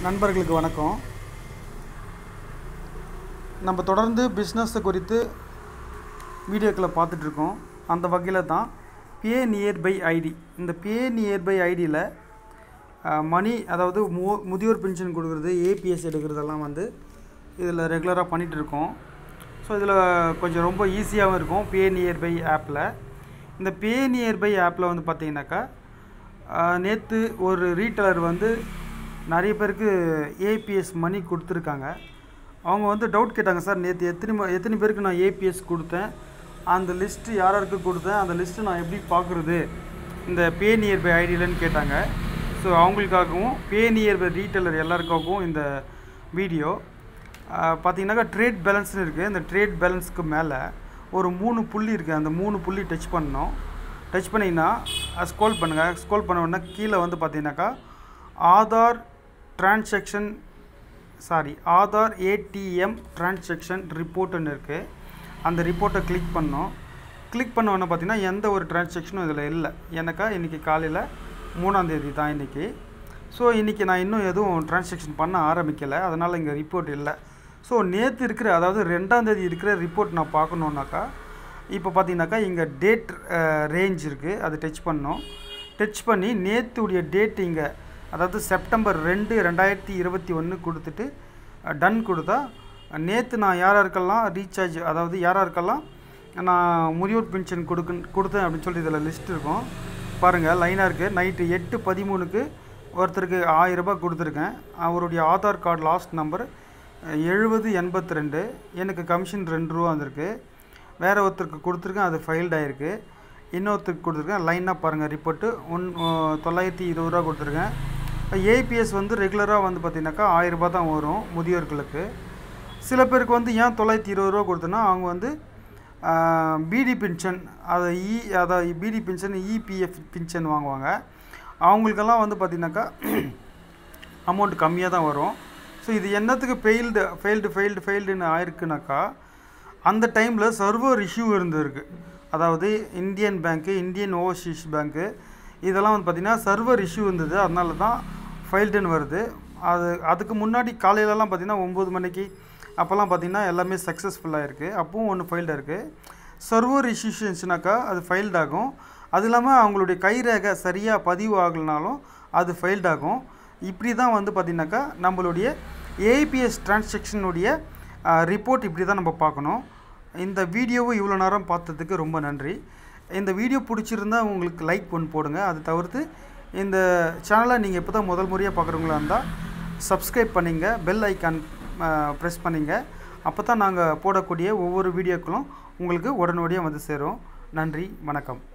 நண்பர்களுக்கு வணக்கம். நம்ம தொடர்ந்து பிஸ்னஸ் குறித்து வீடியோக்களை பார்த்துட்ருக்கோம். அந்த வகையில் தான் பே நியர்பை ஐடி. இந்த பே நியர்பை ஐடியில் மணி, அதாவது முதியோர் பென்ஷன் கொடுக்குறது, ஏபிஎஸ் எடுக்கிறதெல்லாம் வந்து இதில் ரெகுலராக பண்ணிகிட்ருக்கோம். ஸோ இதில் கொஞ்சம் ரொம்ப ஈஸியாகவும் இருக்கும் பே நியர்பை ஆப்பில். இந்த பே நியர்பை ஆப்பில் வந்து பார்த்திங்கனாக்கா, நேற்று ஒரு ரீட்டெய்லர் வந்து நிறைய பேருக்கு ஏபிஎஸ் மணி கொடுத்துருக்காங்க. அவங்க வந்து டவுட் கேட்டாங்க, சார் நேற்று எத்தனை பேருக்கு நான் ஏபிஎஸ் கொடுத்தேன், அந்த லிஸ்ட்டு யாருக்கு கொடுத்தேன், அந்த லிஸ்ட்டு நான் எப்படி பார்க்குறது இந்த பே நியர்பை ஐடியிலன்னு கேட்டாங்க. ஸோ அவங்களுக்காகவும் பே நியர்பை ரீட்டெய்லர் எல்லாருக்காகவும் இந்த வீடியோ. பார்த்திங்கனாக்கா ட்ரேட் பேலன்ஸ்னு இருக்குது. இந்த ட்ரேட் பேலன்ஸுக்கு மேலே ஒரு 3 புள்ளி இருக்குது. அந்த 3 புள்ளி டச் பண்ணணும். டச் பண்ணிங்கன்னா ஸ்க்ரோல் பண்ணுங்கள். ஸ்க்ரோல் பண்ண உடனே கீழே வந்து பார்த்திங்கனாக்கா ஆதார் ஏடிஎம் டிரான்சாக்ஷன் ரிப்போர்ட்டுன்னு இருக்குது. அந்த ரிப்போர்ட்டை கிளிக் பண்ணோம். கிளிக் பண்ண உடனே பார்த்திங்கன்னா எந்த ஒரு டிரான்சாக்ஷனும் இதில் இல்லை. எனக்கா இன்றைக்கி காலையில் 3ஆம் தேதி தான் இன்றைக்கி. ஸோ இன்றைக்கி நான் இன்னும் எதுவும் டிரான்சாக்ஷன் பண்ண ஆரம்பிக்கலை, அதனால் இங்கே ரிப்போர்ட் இல்லை. ஸோ நேற்று இருக்கிற, அதாவது 2ஆம் தேதி இருக்கிற ரிப்போர்ட் நான் பார்க்கணுன்னாக்கா, இப்போ பார்த்தீங்கன்னாக்கா இங்கே டேட் ரேஞ்ச் இருக்குது, அது டச் பண்ணோம். டச் பண்ணி நேற்றுடைய டேட் இங்கே, அதாவது செப்டம்பர் 2, 2021 கொடுத்துட்டு டன் கொடுத்தா, நேற்று நான் யாராருக்கெல்லாம் ரீசார்ஜ், அதாவது யாராருக்கெல்லாம் நான் முதியோர் பென்ஷன் கொடுத்தேன் அப்படின்னு சொல்லிட்டு இதில் லிஸ்ட் இருக்கும் பாருங்கள். லைனாக இருக்குது. நைட்டு 8:13க்கு ஒருத்தருக்கு 1000 ரூபாய் கொடுத்துருக்கேன். அவருடைய ஆதார் கார்டு லாஸ்ட் நம்பர் 7082. எனக்கு கமிஷன் 2 ரூபா வந்திருக்கு. வேறு ஒருத்தருக்கு கொடுத்துருக்கேன், அது ஃபைல்ட் ஆகிருக்கு. இன்னொருத்தருக்கு கொடுத்துருக்கேன். லைனாக பாருங்கள் ரிப்போர்ட்டு. 920 ரூபா கொடுத்துருக்கேன். ஏபிஎஸ் வந்து ரெகுலராக வந்து பார்த்திங்கனாக்கா 1000 ரூபா தான் வரும் முதியோர்களுக்கு. சில பேருக்கு வந்து ஏன் 920 ரூபா கொடுத்தோன்னா, அவங்க வந்து பிடி பென்ஷன், அதை பிடி பென்ஷன், இபிஎஃப் பென்ஷன் வாங்குவாங்க. அவங்களுக்கெல்லாம் வந்து பார்த்திங்கனாக்கா அமௌண்ட் கம்மியாக தான் வரும். ஸோ இது என்னத்துக்கு ஃபெயில்டுன்னு ஆயிருக்குனாக்கா, அந்த டைமில் சர்வர் இஷ்யூ இருந்திருக்கு. அதாவது இந்தியன் பேங்க்கு, இந்தியன் ஓவர்சீஸ் பேங்க்கு, இதெல்லாம் வந்து பார்த்திங்கன்னா சர்வர் இஷ்யூ இருந்தது. அதனால தான் ஃபெயில்டுன்னு வருது. அதுக்கு முன்னாடி காலையிலலாம் பார்த்திங்கன்னா 9 மணிக்கு அப்போல்லாம் பார்த்திங்கன்னா எல்லாமே சக்ஸஸ்ஃபுல்லாக இருக்குது. அப்பவும் ஒன்று ஃபெயில்டாக இருக்குது. சர்வர் இஷ்யூஸ் இருந்துச்சுனாக்கா அது ஃபெயில்ட் ஆகும். அது இல்லாமல் அவங்களுடைய கைரேகை சரியாக பதிவு ஆகலைனாலும் அது ஃபெயில்ட் ஆகும். இப்படி தான் வந்து பார்த்திங்கனாக்கா நம்மளுடைய ஏபிஎஸ் டிரான்சாக்ஷனுடைய ரிப்போர்ட் இப்படி தான் நம்ம பார்க்கணும். இந்த வீடியோவை இவ்வளோ நேரம் பார்த்ததுக்கு ரொம்ப நன்றி. இந்த வீடியோ பிடிச்சிருந்தால் உங்களுக்கு லைக் ஒன்று போடுங்க. அது தவிர்த்து இந்த சேனலை நீங்கள் இப்போ தான் முதல் முறையாக பார்க்குறவங்களா இருந்தால் சப்ஸ்கிரைப் பண்ணிங்க, பெல் ஐக்கான் ப்ரெஸ் பண்ணிங்க. அப்போ தான் நாங்கள் போடக்கூடிய ஒவ்வொரு வீடியோக்களும் உங்களுக்கு உடனடியாக வந்து சேரும். நன்றி, வணக்கம்.